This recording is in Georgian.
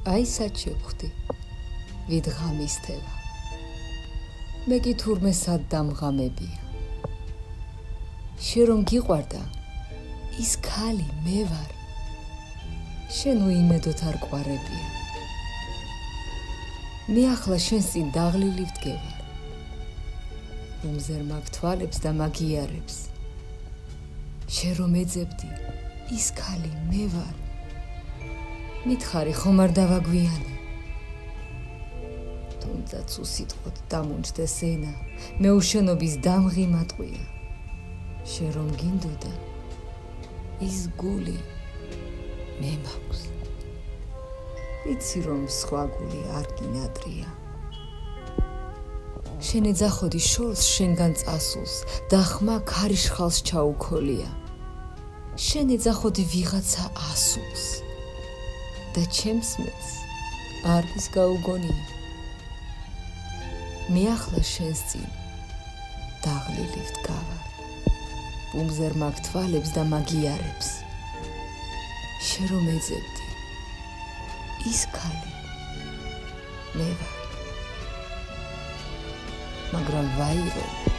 აი შეგხვდი ვიდ ღამისთევა მე კი თურმე დამღამებია შენ რომ გიყვარდა ის ქალი მე ვარ შენ უიმედოთ არ გყვარებია მე ახლა შენს წინ დაღლილი ვდგევარ ვუმზერ თვალებს და იარებს შენ რომ ეძებდი ის ქალი მე ვარ მითხარი ხომ არ დავაგვიანე თუნდაც უსიტყვოდ დამუნჯდეს ენა მე უშენობის დამღი მატყვია შენ რომ გინდოდა ის გული მე მაქვს ვიცი რომ სხვა გული არ გინატრია შენ ეძახოდი შორს შენგან წასულს და ხმა ქარიშხალს ჩაუქოლია შენ ეძახოდი ვიღაცა ასულს და ჩემს მეც არის გაუგონია მე ახლა შენს წინ დაღლილი ვდგევარ ვუმზერ თვალებს და იარებს შენ რომ ეძებდი ის ქალი მე ვარ მაგრამ ვაირო